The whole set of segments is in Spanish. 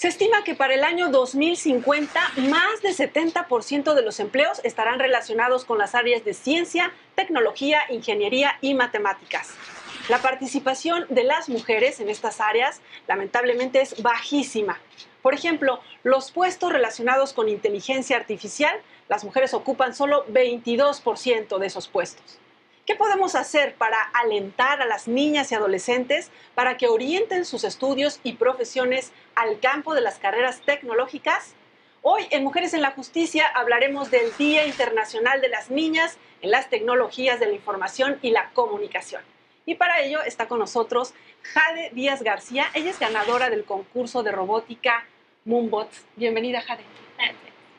Se estima que para el año 2050 más del 70% de los empleos estarán relacionados con las áreas de ciencia, tecnología, ingeniería y matemáticas. La participación de las mujeres en estas áreas lamentablemente es bajísima. Por ejemplo, los puestos relacionados con inteligencia artificial, las mujeres ocupan solo 22% de esos puestos. ¿Qué podemos hacer para alentar a las niñas y adolescentes para que orienten sus estudios y profesiones al campo de las carreras tecnológicas? Hoy en Mujeres en la Justicia hablaremos del Día Internacional de las Niñas en las Tecnologías de la Información y la Comunicación. Y para ello está con nosotros Jade Díaz García. Ella es ganadora del concurso de robótica Moonbots. Bienvenida, Jade. Gracias.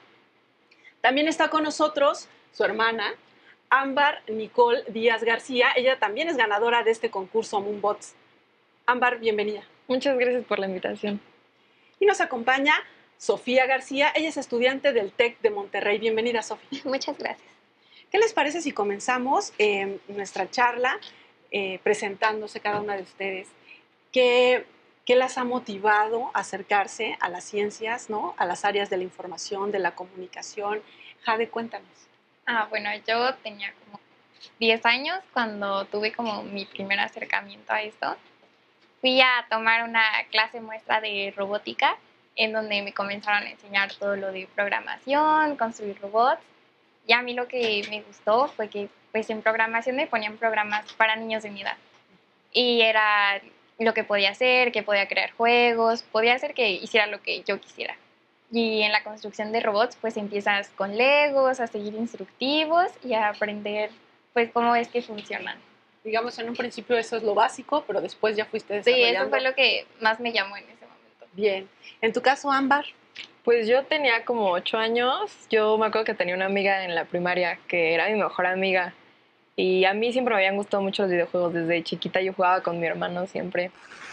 También está con nosotros su hermana, Ámbar Nicole Díaz García. Ella también es ganadora de este concurso Moonbots. Ámbar, bienvenida. Muchas gracias por la invitación. Y nos acompaña Sofía García. Ella es estudiante del TEC de Monterrey. Bienvenida, Sofía. Muchas gracias. ¿Qué les parece si comenzamos nuestra charla presentándose cada una de ustedes? ¿Qué las ha motivado a acercarse a las ciencias, ¿no? A las áreas de la información, de la comunicación? Jade, cuéntanos. Bueno, yo tenía como 10 años cuando tuve como mi primer acercamiento a esto. Fui a tomar una clase muestra de robótica en donde me comenzaron a enseñar todo lo de programación, construir robots. Y a mí lo que me gustó fue que pues en programación me ponían programas para niños de mi edad. Y era lo que podía hacer, que podía crear juegos, podía hacer que hiciera lo que yo quisiera. Y en la construcción de robots, pues empiezas con Legos, a seguir instructivos y a aprender, pues, cómo es que funcionan. Digamos, en un principio eso es lo básico, pero después ya fuiste desarrollando. Sí, eso fue lo que más me llamó en ese momento. Bien. En tu caso, Ámbar. Pues yo tenía como 8 años. Yo me acuerdo que tenía una amiga en la primaria que era mi mejor amiga. Y a mí siempre me habían gustado mucho los videojuegos. Desde chiquita yo jugaba con mi hermano siempre.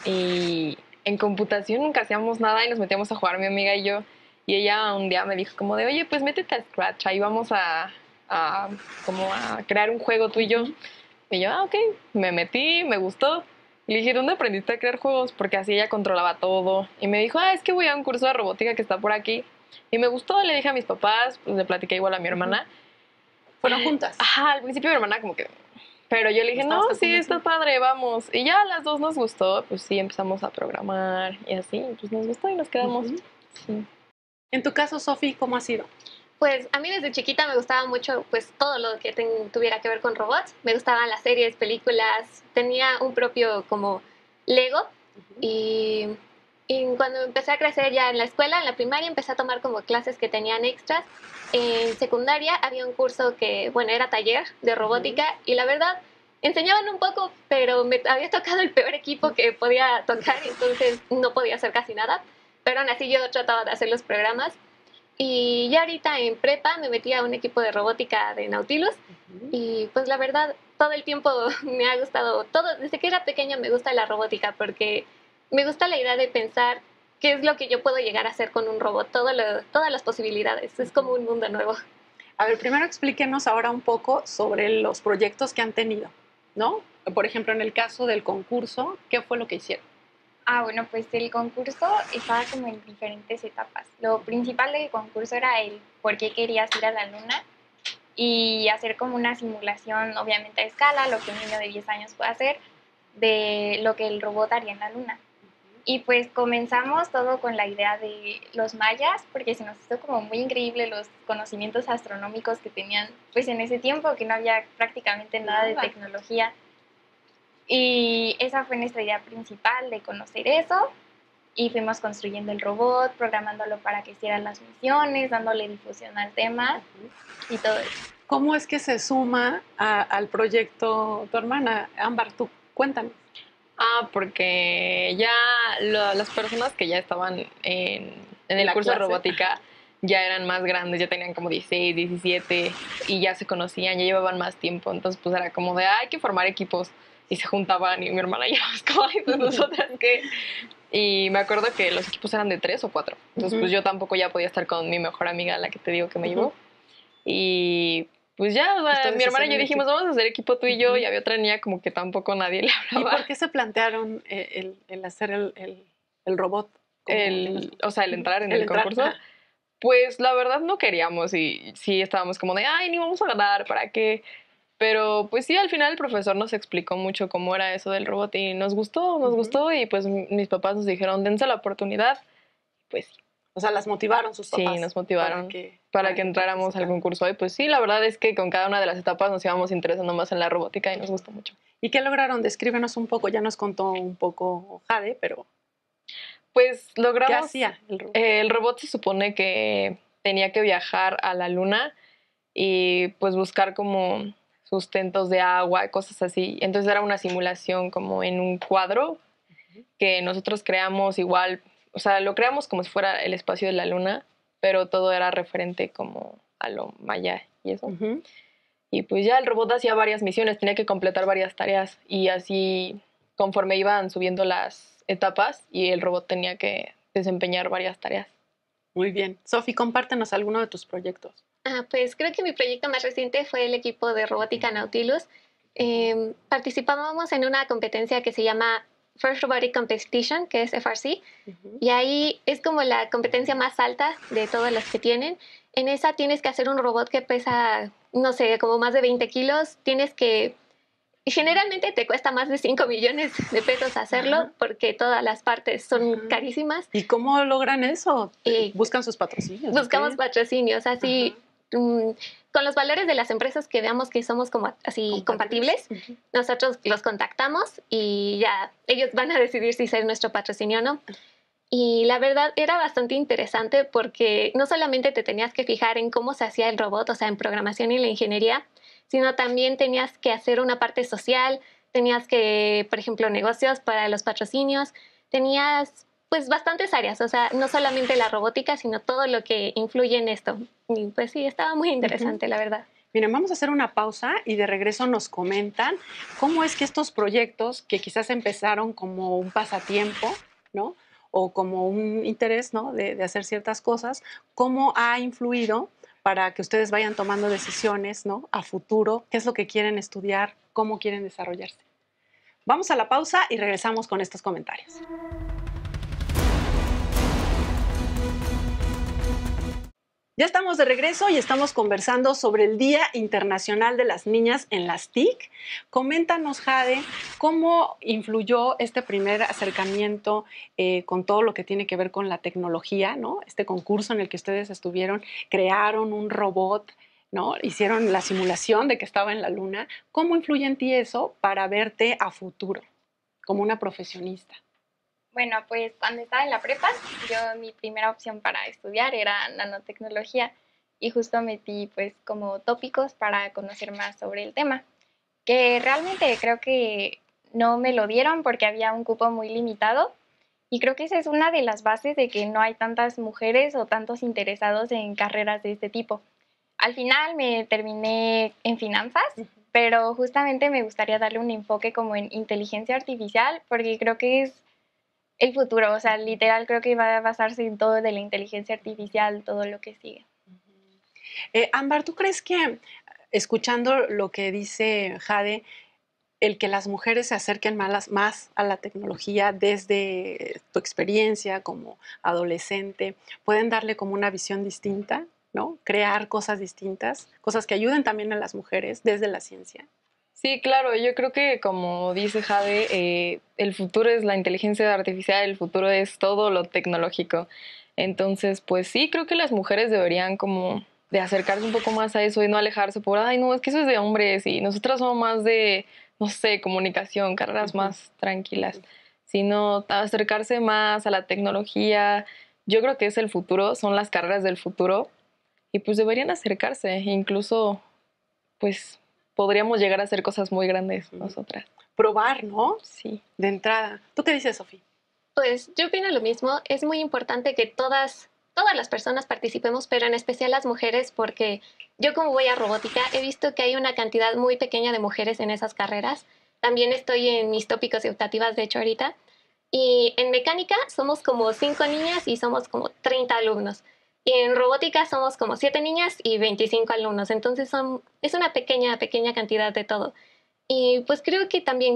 Y en computación nunca hacíamos nada y nos metíamos a jugar mi amiga y yo. Y ella un día me dijo como de, oye, pues métete a Scratch, ahí vamos a crear un juego tú y yo. Y yo, ok, me metí, me gustó. Y le dije, ¿dónde aprendiste a crear juegos? Porque así ella controlaba todo. Y me dijo, es que voy a un curso de robótica que está por aquí. Y me gustó, le dije a mis papás, pues le platiqué igual a mi hermana. ¿Fueron juntas? Ajá, al principio mi hermana como que... Pero yo le dije, no, sí, está padre, vamos. Y ya a las dos nos gustó, pues sí, empezamos a programar y así. Pues nos gustó y nos quedamos. Sí. En tu caso, Sofi, ¿cómo ha sido? Pues a mí desde chiquita me gustaba mucho pues todo lo que tuviera que ver con robots. Me gustaban las series, películas. Tenía un propio como Lego. Y cuando empecé a crecer ya en la escuela, en la primaria, empecé a tomar como clases que tenían extras. En secundaria había un curso que, bueno, era taller de robótica y la verdad enseñaban un poco, pero me había tocado el peor equipo que podía tocar, entonces no podía hacer casi nada. Pero aún así yo trataba de hacer los programas. Y ya ahorita en prepa me metí a un equipo de robótica de Nautilus. Y pues la verdad, todo el tiempo me ha gustado, desde que era pequeña me gusta la robótica porque me gusta la idea de pensar qué es lo que yo puedo llegar a hacer con un robot, todas las posibilidades. Es como un mundo nuevo. A ver, primero explíquenos ahora un poco sobre los proyectos que han tenido, ¿no? Por ejemplo, en el caso del concurso, ¿qué fue lo que hicieron? Bueno, pues el concurso estaba como en diferentes etapas. Lo principal del concurso era el por qué querías ir a la luna y hacer como una simulación, obviamente a escala, lo que un niño de 10 años puede hacer, de lo que el robot haría en la luna. Y pues comenzamos todo con la idea de los mayas, porque se nos hizo como muy increíble los conocimientos astronómicos que tenían pues en ese tiempo, que no había prácticamente nada de tecnología. Y esa fue nuestra idea principal, de conocer eso. Y fuimos construyendo el robot, programándolo para que hiciera las misiones, dándole difusión al tema y todo eso. ¿Cómo es que se suma al proyecto tu hermana? Ámbar, tú, cuéntanos. Porque ya las personas que ya estaban en el curso de robótica ya eran más grandes, ya tenían como 16, 17 y ya se conocían, ya llevaban más tiempo. Entonces pues era como de, hay que formar equipos. Y se juntaban y mi hermana ya was como, ay, pues nosotras qué. Y me acuerdo que los equipos eran de 3 o 4. Entonces pues yo tampoco ya podía estar con mi mejor amiga, la que te digo que me llevó. Y pues ya, o sea, mi hermana y yo dijimos, vamos a hacer equipo tú y yo. Y había otra niña como que tampoco nadie le hablaba. ¿Y por qué se plantearon el hacer el robot o sea, el entrar en el el entrar, concurso. ajá. Pues la verdad no queríamos y sí estábamos como de, ay, ni vamos a ganar, ¿para qué? Pero pues sí, al final el profesor nos explicó mucho cómo era eso del robot y nos gustó y pues mis papás nos dijeron, dense la oportunidad. Pues sí, O sea, las motivaron sus sí, papás. nos motivaron para que entráramos al participaran. concurso. Y pues sí, la verdad es que con cada una de las etapas nos íbamos interesando más en la robótica y nos gustó mucho. ¿Y qué lograron? Descríbenos un poco. Ya nos contó un poco Jade, pero Pues ¿qué logramos... hacía el robot? El robot se supone que tenía que viajar a la luna y pues buscar como sustentos de agua, cosas así. Entonces era una simulación como en un cuadro que nosotros creamos igual, o sea, lo creamos como si fuera el espacio de la luna, pero todo era referente como a lo maya y eso. Ujú. Y pues ya el robot hacía varias misiones, tenía que completar varias tareas y así conforme iban subiendo las etapas y el robot tenía que desempeñar varias tareas. Muy bien. Sofi, compártenos alguno de tus proyectos. Pues creo que mi proyecto más reciente fue el equipo de robótica Nautilus. Participábamos en una competencia que se llama First Robotic Competition, que es FRC, y ahí es como la competencia más alta de todas las que tienen. En esa tienes que hacer un robot que pesa, no sé, como más de 20 kilos. Generalmente te cuesta más de 5 millones de pesos hacerlo, Ajá. porque todas las partes son Ajá. carísimas. ¿Y cómo logran eso? Y ¿Buscan sus patrocinios? buscamos ¿O qué? patrocinios, así, con los valores de las empresas que veamos que somos como así compatibles, Ujú. nosotros los contactamos y ya ellos van a decidir si ser nuestro patrocinio o no. Y la verdad era bastante interesante porque no solamente te tenías que fijar en cómo se hacía el robot, o sea, en programación y la ingeniería, sino también tenías que hacer una parte social, tenías que, por ejemplo, negocios para los patrocinios, tenías pues bastantes áreas, o sea, no solamente la robótica, sino todo lo que influye en esto. Y pues sí, estaba muy interesante, la verdad. Miren, vamos a hacer una pausa y de regreso nos comentan cómo es que estos proyectos que quizás empezaron como un pasatiempo, ¿no? O como un interés, ¿no? De hacer ciertas cosas, cómo ha influido para que ustedes vayan tomando decisiones, ¿no? A futuro, qué es lo que quieren estudiar, cómo quieren desarrollarse. Vamos a la pausa y regresamos con estos comentarios. Ya estamos de regreso y estamos conversando sobre el Día Internacional de las Niñas en las TIC. Coméntanos, Jade, cómo influyó este primer acercamiento con todo lo que tiene que ver con la tecnología, ¿no? Este concurso en el que ustedes estuvieron, crearon un robot, ¿no? Hicieron la simulación de que estaba en la luna. ¿Cómo influye en ti eso para verte a futuro como una profesionista? Bueno, pues cuando estaba en la prepa, mi primera opción para estudiar era nanotecnología y justo metí pues como tópicos para conocer más sobre el tema, que realmente creo que no me lo dieron porque había un cupo muy limitado y creo que esa es una de las bases de que no hay tantas mujeres o tantos interesados en carreras de este tipo. Al final me terminé en finanzas, pero justamente me gustaría darle un enfoque como en inteligencia artificial porque creo que es el futuro, o sea, literal creo que va a basarse en todo de la inteligencia artificial, todo lo que sigue. Ámbar, ¿tú crees que, escuchando lo que dice Jade, el que las mujeres se acerquen más a la tecnología desde tu experiencia como adolescente, pueden darle como una visión distinta, ¿no? Crear cosas distintas, cosas que ayuden también a las mujeres desde la ciencia? Sí, claro, yo creo que como dice Jade, el futuro es la inteligencia artificial, el futuro es todo lo tecnológico. Entonces, pues sí, creo que las mujeres deberían como de acercarse un poco más a eso y no alejarse por, ay, no, es que eso es de hombres y nosotras somos más de, no sé, comunicación, carreras más tranquilas, sino acercarse más a la tecnología. Yo creo que es el futuro, son las carreras del futuro y pues deberían acercarse, incluso, pues podríamos llegar a hacer cosas muy grandes nosotras. Probar, ¿no? Sí. De entrada. ¿Tú qué dices, Sofía? Pues yo opino lo mismo. Es muy importante que todas las personas participemos, pero en especial las mujeres, porque yo como voy a robótica he visto que hay una cantidad muy pequeña de mujeres en esas carreras. También estoy en mis tópicos y optativas, de hecho, ahorita. Y en mecánica somos como 5 niñas y somos como 30 alumnos. Y en robótica somos como 7 niñas y 25 alumnos. Entonces es una pequeña cantidad de todo. Y pues creo que también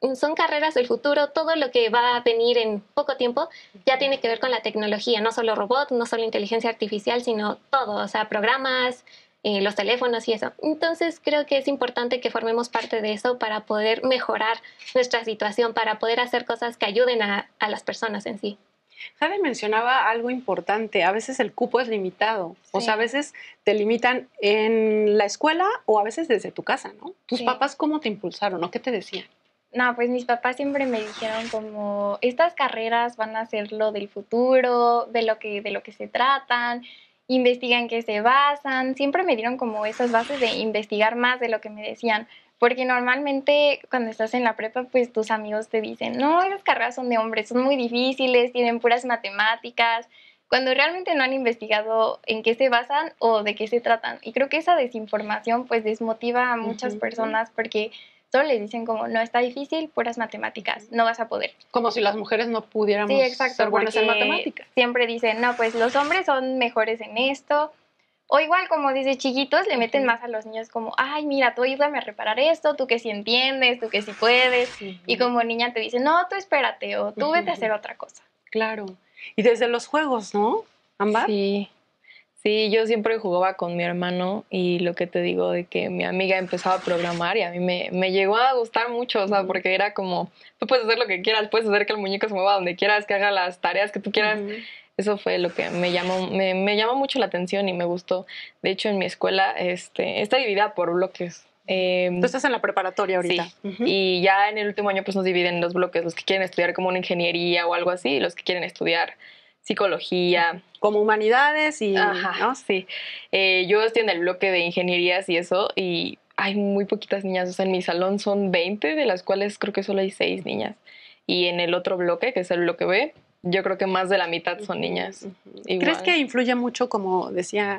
son carreras del futuro, todo lo que va a venir en poco tiempo ya tiene que ver con la tecnología, no solo robots, no solo inteligencia artificial, sino todo, o sea, programas, los teléfonos y eso. Entonces creo que es importante que formemos parte de eso para poder mejorar nuestra situación, para poder hacer cosas que ayuden a las personas en sí. Jade mencionaba algo importante, a veces el cupo es limitado, o Sí. sea, a veces te limitan en la escuela o a veces desde tu casa, ¿no? ¿Tus Sí. papás cómo te impulsaron o qué te decían? No, pues mis papás siempre me dijeron como, estas carreras van a ser lo del futuro, de lo que se tratan, investigan qué se basan. Siempre me dieron como esas bases de investigar más de lo que me decían. Porque normalmente cuando estás en la prepa, pues tus amigos te dicen, no, esas carreras son de hombres, son muy difíciles, tienen puras matemáticas, cuando realmente no han investigado en qué se basan o de qué se tratan. Y creo que esa desinformación pues desmotiva a muchas personas porque solo les dicen como, no, está difícil, puras matemáticas, no vas a poder. Como si las mujeres no pudiéramos Sí, exacto, ser buenas en porque matemáticas. siempre dicen, no, pues los hombres son mejores en esto. O igual como desde chiquitos le meten más a los niños como, ay, mira, tú ayúdame a reparar esto, tú que sí entiendes, tú que sí puedes. Y como niña te dicen, no, tú espérate o tú vete a hacer otra cosa. Claro. Y desde los juegos, ¿no, Ámbar? Sí, sí, yo siempre jugaba con mi hermano y lo que te digo de que mi amiga empezaba a programar y a mí me llegó a gustar mucho, o sea, porque era como, tú puedes hacer lo que quieras, puedes hacer que el muñeco se mueva donde quieras, que haga las tareas que tú quieras. Eso fue lo que me llamó mucho la atención y me gustó. De hecho, en mi escuela está dividida por bloques. Tú estás en la preparatoria ahorita. Sí, y ya en el último año pues nos dividen en los bloques, los que quieren estudiar como una ingeniería o algo así, y los que quieren estudiar psicología. Como humanidades y... Ajá, ¿no? sí. Yo estoy en el bloque de ingenierías y eso, y hay muy poquitas niñas. O sea, en mi salón son 20, de las cuales creo que solo hay 6 niñas. Y en el otro bloque, que es el bloque B, yo creo que más de la mitad son niñas. Igual. ¿Crees que influye mucho, como decía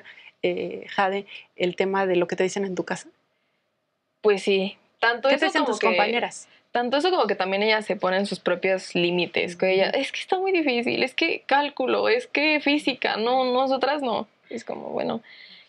Jade, el tema de lo que te dicen en tu casa? Pues sí. Tanto ¿Qué eso te dicen como tus que, compañeras? Tanto eso como que también ellas se ponen sus propios límites. Que ella, es que está muy difícil, es que cálculo, es que física, no, nosotras no. Es como, bueno,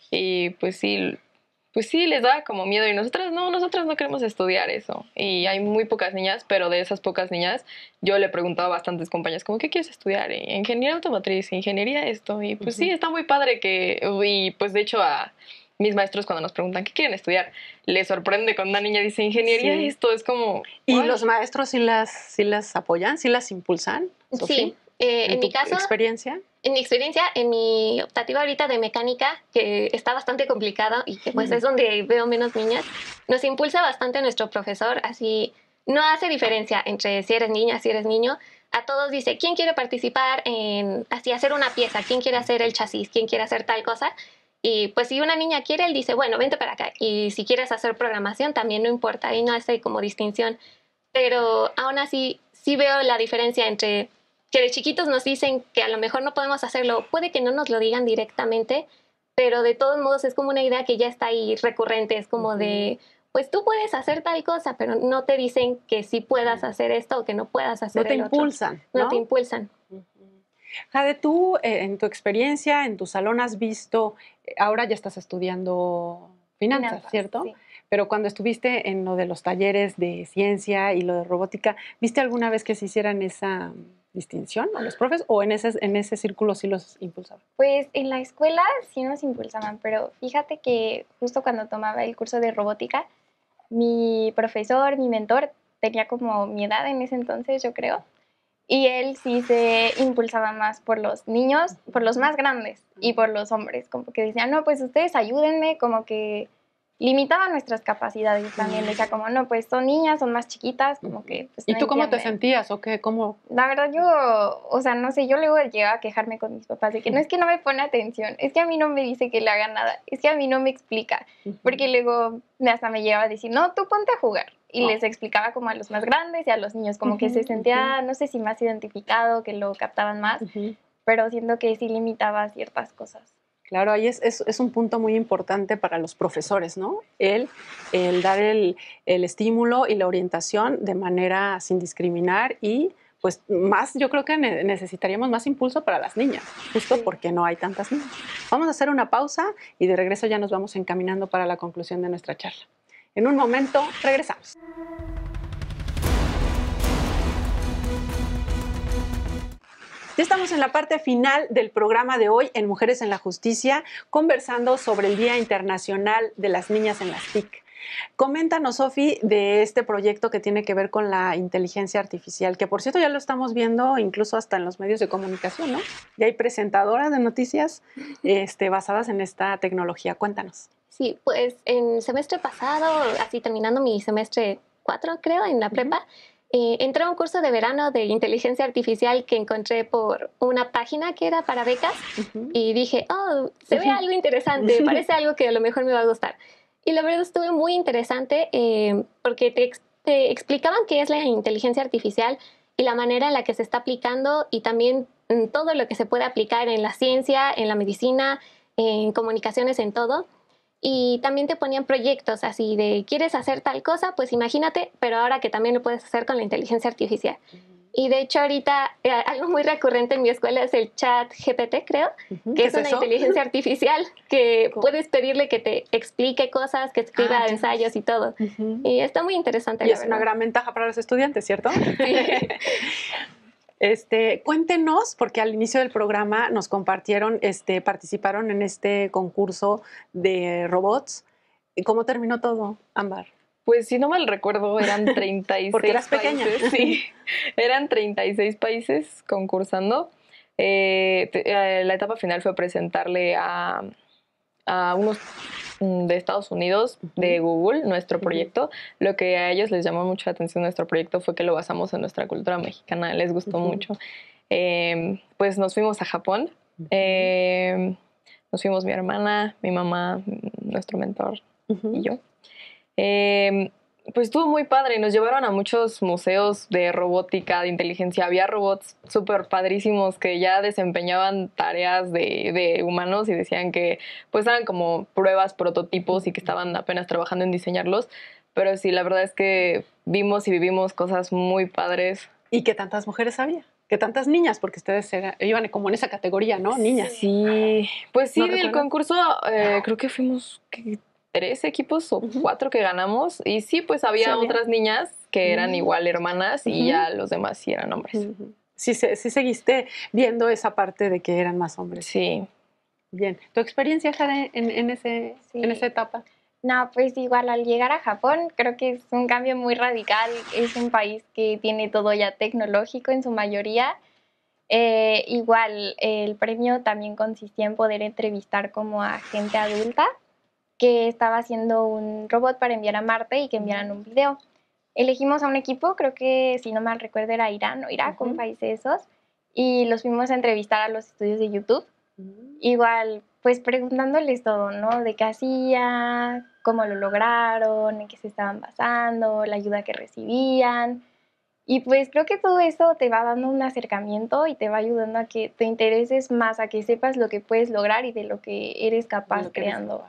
y pues sí, les da como miedo. Y nosotras no queremos estudiar eso. Y hay muy pocas niñas, pero de esas pocas niñas, yo le preguntaba a bastantes compañeras, como, ¿qué quieres estudiar? Ingeniería automotriz, ingeniería esto. Y pues sí, está muy padre que, y pues de hecho a mis maestros cuando nos preguntan qué quieren estudiar, les sorprende cuando una niña dice ingeniería esto, es como... ¿Y "Wow". los maestros sí las apoyan, sí las impulsan? Sofía? Sí, en mi caso, experiencia. en mi experiencia, en mi optativa ahorita de mecánica, que está bastante complicado y que pues es donde veo menos niñas, nos impulsa bastante nuestro profesor, así no hace diferencia entre si eres niña, si eres niño, a todos dice, ¿quién quiere participar en así hacer una pieza? ¿Quién quiere hacer el chasis? ¿Quién quiere hacer tal cosa? Y pues si una niña quiere, él dice, bueno, vente para acá. Y si quieres hacer programación, también no importa, ahí no hace como distinción. Pero aún así, sí veo la diferencia entre que de chiquitos nos dicen que a lo mejor no podemos hacerlo, puede que no nos lo digan directamente, pero de todos modos es como una idea que ya está ahí recurrente, es como de, pues tú puedes hacer tal cosa, pero no te dicen que sí puedas hacer esto o que no puedas hacer No te el otro. impulsan, ¿no? No te impulsan. Jade, tú en tu experiencia, en tu salón has visto, ahora ya estás estudiando finanzas, ¿cierto? Sí. Pero cuando estuviste en lo de los talleres de ciencia y lo de robótica, ¿viste alguna vez que se hicieran esa distinción a los profes o en ese círculo sí los impulsaban? Pues en la escuela sí nos impulsaban, pero fíjate que justo cuando tomaba el curso de robótica, mi profesor, mi mentor, tenía como mi edad en ese entonces, yo creo, y él sí se impulsaba más por los niños, por los más grandes y por los hombres, como que decía, no, pues ustedes ayúdenme, como que limitaba nuestras capacidades también, decía como, no, pues son niñas, son más chiquitas, como que pues ¿Y no tú cómo te entienden. sentías o qué? ¿Cómo? La verdad yo, o sea, no sé, yo luego llegaba a quejarme con mis papás de que no es que no me pone atención, es que a mí no me dice que le haga nada, es que a mí no me explica, porque luego hasta me llegaba a decir, no, tú ponte a jugar. Y les explicaba como a los más grandes y a los niños, como que se sentía, no sé si más identificado, que lo captaban más, pero siento que sí limitaba ciertas cosas. Claro, ahí es un punto muy importante para los profesores, ¿no? El dar el estímulo y la orientación de manera sin discriminar y pues más, yo creo que necesitaríamos más impulso para las niñas, justo porque no hay tantas niñas. Vamos a hacer una pausa y de regreso ya nos vamos encaminando para la conclusión de nuestra charla. En un momento regresamos. Ya estamos en la parte final del programa de hoy en Mujeres en la Justicia, conversando sobre el Día Internacional de las Niñas en las TIC. Coméntanos, Sofi, de este proyecto que tiene que ver con la inteligencia artificial, que por cierto ya lo estamos viendo incluso hasta en los medios de comunicación, ¿no? Ya hay presentadoras de noticias basadas en esta tecnología. Cuéntanos. Sí, pues en semestre pasado, así terminando mi semestre 4, creo, en la prepa, entré a un curso de verano de inteligencia artificial que encontré por una página que era para becas y dije, oh, se ve algo interesante, parece algo que a lo mejor me va a gustar. Y la verdad estuvo muy interesante porque te explicaban qué es la inteligencia artificial y la manera en la que se está aplicando y también todo lo que se puede aplicar en la ciencia, en la medicina, en comunicaciones, en todo. Y también te ponían proyectos así de, ¿quieres hacer tal cosa? Pues imagínate, pero ahora que también lo puedes hacer con la inteligencia artificial. Y de hecho ahorita algo muy recurrente en mi escuela es el chat GPT, creo, que es una inteligencia artificial que puedes pedirle que te explique cosas, que escriba ensayos y todo. Y está muy interesante. Y es una gran ventaja para los estudiantes, ¿cierto? Sí. Cuéntenos, porque al inicio del programa nos compartieron, participaron en este concurso de robots. ¿Cómo terminó todo, Ámbar? Pues si no mal recuerdo, eran 36 porque eras países. Pequeña. Sí, eran 36 países concursando. La etapa final fue presentarle a unos de Estados Unidos, de Google, nuestro proyecto. Lo que a ellos les llamó mucho la atención nuestro proyecto fue que lo basamos en nuestra cultura mexicana, les gustó mucho. Pues nos fuimos a Japón, nos fuimos mi hermana, mi mamá, nuestro mentor y yo. Pues estuvo muy padre, nos llevaron a muchos museos de robótica, de inteligencia. Había robots súper padrísimos que ya desempeñaban tareas de humanos y decían que pues eran como pruebas, prototipos y que estaban apenas trabajando en diseñarlos. Pero sí, la verdad es que vimos y vivimos cosas muy padres. ¿Y qué tantas mujeres había? ¿Qué tantas niñas? Porque ustedes iban como en esa categoría, ¿no? Niñas. Sí, pues sí, ¿No del recuerdas? concurso creo que fuimos 3 equipos o 4 que ganamos. Y sí, pues había otras niñas que eran igual hermanas y ya los demás sí eran hombres. Sí seguiste viendo esa parte de que eran más hombres. Sí. Bien. ¿Tu experiencia, Jade, en esa etapa? No, pues igual al llegar a Japón creo que es un cambio muy radical. Es un país que tiene todo ya tecnológico en su mayoría. Igual el premio también consistía en poder entrevistar como a gente adulta que estaba haciendo un robot para enviar a Marte y que enviaran un video. Elegimos a un equipo, creo que si no mal recuerdo era Irán o Irak, un país de esos, y los fuimos a entrevistar a los estudios de YouTube. Igual, pues preguntándoles todo, ¿no? De qué hacía, cómo lo lograron, en qué se estaban basando, la ayuda que recibían. Y pues creo que todo eso te va dando un acercamiento y te va ayudando a que te intereses más, a que sepas lo que puedes lograr y de lo que eres capaz creando.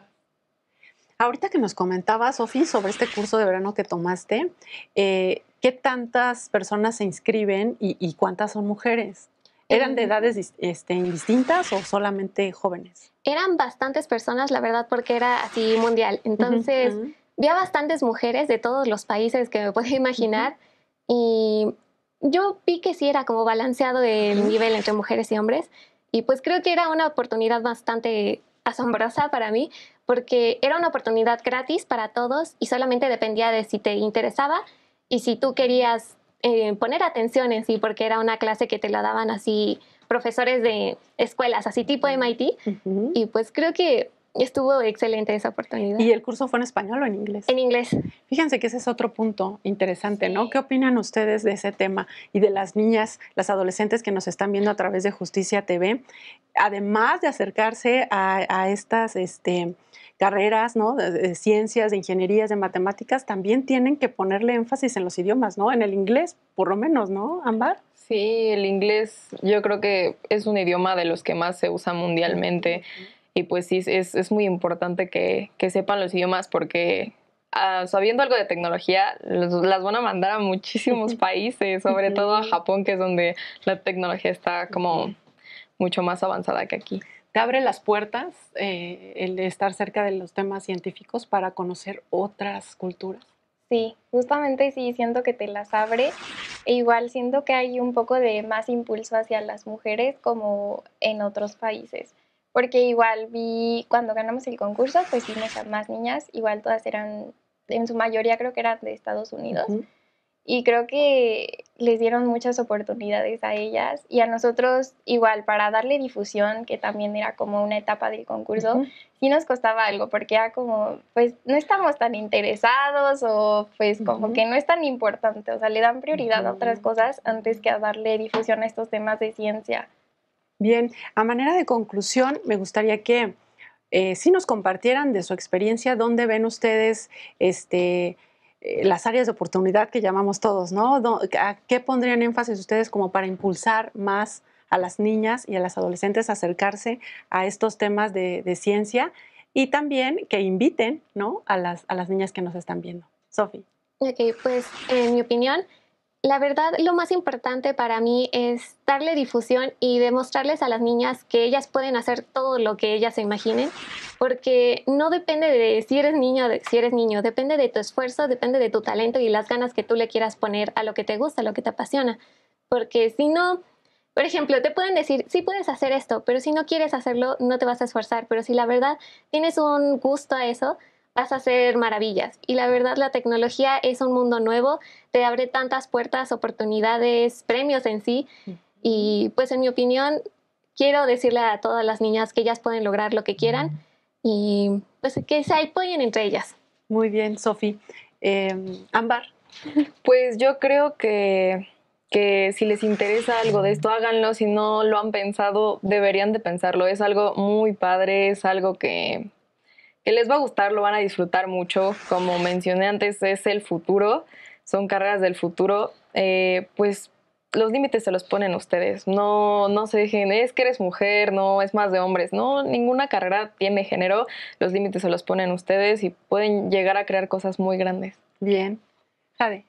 Ahorita que nos comentabas, Sofi, sobre este curso de verano que tomaste, ¿qué tantas personas se inscriben y cuántas son mujeres? ¿Eran de edades distintas o solamente jóvenes? Eran bastantes personas, la verdad, porque era así mundial. Entonces, vi a bastantes mujeres de todos los países que me puedo imaginar y yo vi que sí era como balanceado el nivel entre mujeres y hombres y pues creo que era una oportunidad bastante asombrosa para mí porque era una oportunidad gratis para todos y solamente dependía de si te interesaba y si tú querías poner atención en sí, porque era una clase que te la daban así profesores de escuelas, así tipo MIT, y pues creo que estuvo excelente esa oportunidad. ¿Y el curso fue en español o en inglés? En inglés. Fíjense que ese es otro punto interesante, ¿no? ¿Qué opinan ustedes de ese tema y de las niñas, las adolescentes que nos están viendo a través de Justicia TV? Además de acercarse a estas carreras, ¿no? De ciencias, de ingenierías, de matemáticas, también tienen que ponerle énfasis en los idiomas, ¿no? En el inglés, por lo menos, ¿no, Ámbar? Sí, el inglés yo creo que es un idioma de los que más se usa mundialmente y pues sí, es muy importante que sepan los idiomas porque sabiendo algo de tecnología las van a mandar a muchísimos países, sobre todo a Japón, que es donde la tecnología está como mucho más avanzada que aquí. ¿Te abre las puertas el estar cerca de los temas científicos para conocer otras culturas? Sí, justamente sí, siento que te las abre. E igual siento que hay un poco de más impulso hacia las mujeres como en otros países. Porque igual vi, cuando ganamos el concurso, pues vimos a más niñas, igual todas eran, en su mayoría creo que eran de Estados Unidos. Y creo que les dieron muchas oportunidades a ellas y a nosotros igual para darle difusión, que también era como una etapa del concurso, sí nos costaba algo porque era como, pues no estamos tan interesados o pues como que no es tan importante, o sea, le dan prioridad a otras cosas antes que a darle difusión a estos temas de ciencia. Bien, a manera de conclusión, me gustaría que sí nos compartieran de su experiencia, dónde ven ustedes las áreas de oportunidad que llamamos todos, ¿no? ¿A qué pondrían énfasis ustedes como para impulsar más a las niñas y a las adolescentes a acercarse a estos temas de ciencia y también que inviten, ¿no? a las niñas que nos están viendo? Sofi. Ok, pues en mi opinión, la verdad lo más importante para mí es darle difusión y demostrarles a las niñas que ellas pueden hacer todo lo que ellas se imaginen, porque no depende de si eres niño o de si eres niño, depende de tu esfuerzo, depende de tu talento y las ganas que tú le quieras poner a lo que te gusta, a lo que te apasiona. Porque si no, por ejemplo, te pueden decir, sí puedes hacer esto, pero si no quieres hacerlo, no te vas a esforzar. Pero si la verdad tienes un gusto a eso, vas a hacer maravillas. Y la verdad, la tecnología es un mundo nuevo, te abre tantas puertas, oportunidades, premios en sí. Y pues en mi opinión, quiero decirle a todas las niñas que ellas pueden lograr lo que quieran y pues que se apoyen entre ellas. Muy bien, Sofi. Ámbar. Pues yo creo que si les interesa algo de esto, háganlo. Si no lo han pensado, deberían de pensarlo. Es algo muy padre, es algo que les va a gustar, lo van a disfrutar mucho. Como mencioné antes, es el futuro, son carreras del futuro. Pues los límites se los ponen ustedes. No se dejen, es que eres mujer, no, es más de hombres. No, ninguna carrera tiene género. Los límites se los ponen ustedes y pueden llegar a crear cosas muy grandes. Bien. Jade.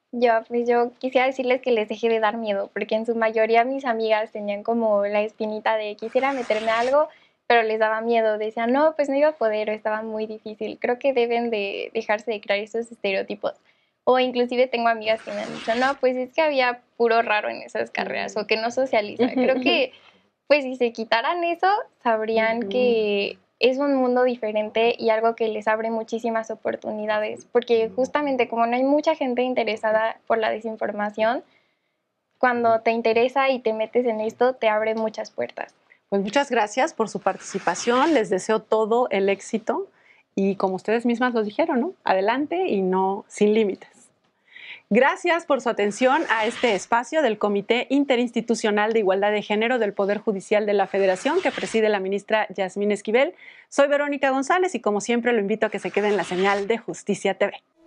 Yo quisiera decirles que les deje de dar miedo, porque en su mayoría mis amigas tenían como la espinita de quisiera meterme a algo, pero les daba miedo, decían, no, pues no iba a poder o estaba muy difícil. Creo que deben de dejarse de crear esos estereotipos. O inclusive tengo amigas que me han dicho, no, pues es que había puro raro en esas carreras o que no socializa. Creo que pues si se quitaran eso, sabrían que es un mundo diferente y algo que les abre muchísimas oportunidades, porque justamente como no hay mucha gente interesada por la desinformación, cuando te interesa y te metes en esto, te abre muchas puertas. Pues muchas gracias por su participación, les deseo todo el éxito y como ustedes mismas lo dijeron, ¿no? Adelante y no sin límites. Gracias por su atención a este espacio del Comité Interinstitucional de Igualdad de Género del Poder Judicial de la Federación que preside la ministra Yasmín Esquivel. Soy Verónica González y como siempre lo invito a que se quede en la señal de Justicia TV.